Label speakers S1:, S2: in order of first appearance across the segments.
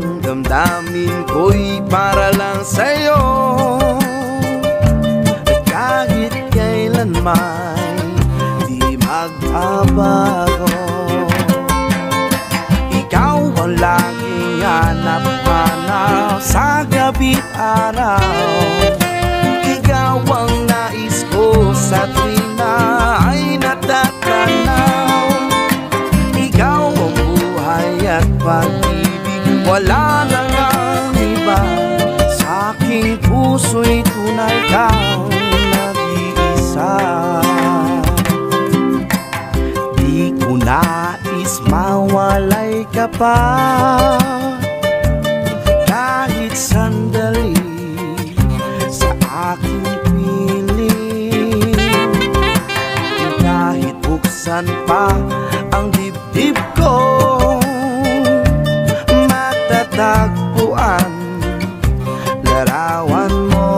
S1: Ang damdamin ko'y para lang sa'yo, at kahit kailanman di magbabago. Ikaw ang laging hanap-hanap sa gabi't araw. Ikaw ang nais ko sa tuwing na ay natatanaw. Ikaw ang buhay at pag-ibig, wala na ngang iba. Sa aking puso'y tunay kang nag-iisa. Di ko nais mawalay ka pa, kahit sandali sa aking piling. Kahit buksan pa ang dibdib ko, matatagpuan larawan mo.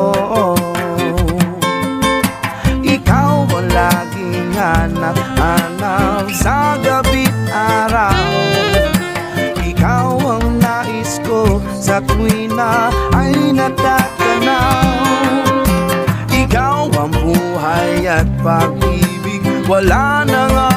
S1: Ikaw ang laging hanap-hanap sa gabi't araw. Ikaw ang nais ko sa tuwing na ay natatanaw. Ikaw ang buhay at pag-ibig, wala na nga